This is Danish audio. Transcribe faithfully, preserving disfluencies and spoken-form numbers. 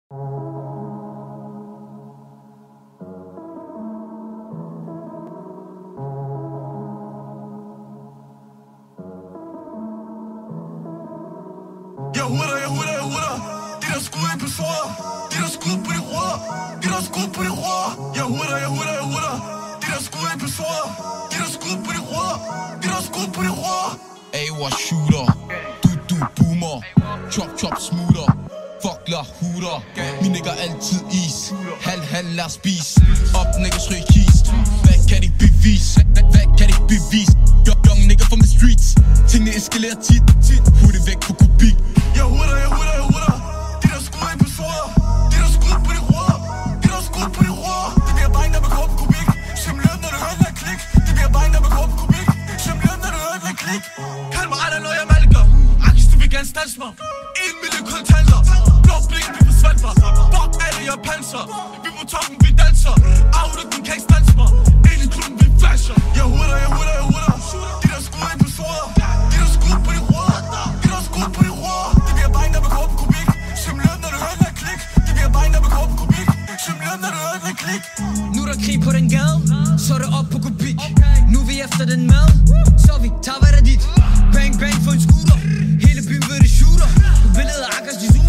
Jeg huder, jeg huder, jeg huder. De der skud episoder. De der skud på de ruder. De der skud på de ruder. Jeg huder, jeg huder, jeg huder. De der skud episoder. De der skud på de ruder. De der skud på de ruder. A O R shooter. Du du boomer. Chop chop smoother. Fuck la huder. Min nigger altid is. Halv halv lad spis. Op niggas ryg kist. Hvad kan de bevise? Hvad kan de bevise? Young nigga from the streets. Tingene eskalerer tit. Hurtigt væk på kubik. Jeg huder, jeg huder, jeg huder. De der skud episoder. De der skud på de ruder. De der skud på de ruder. Det bliver bare når man går på kubik. Som løn når du hører den klik. Det bliver bare når man går på kubik. Som løn når du hører den klik. Kald mig aldrig når jeg malker. Akis du vil gerne stanse mig. En million kontanter. Blå blik vi forsvandt mig. Fuck alle jeg panser. Vi på toppen vi danser. Auto den kan ikke stanse mig. Ind i klubben vi flasher. Jeg huder, jeg huder, jeg huder. De der skud episoder. De der skud på de ruder. De der skud på de ruder. Det bliver bare når man går på kubik. Som løn når du hører den klik. Det bliver bare når man går på kubik. Som løn når du hører den klik. Nu er der krig på den gade, så er det op på kubik. Nu er vi efter den mad, så vi tager hvad der dit. Bang bang for en scooter, hele byen ved det shooter. På billedet af Akkers de zoomer.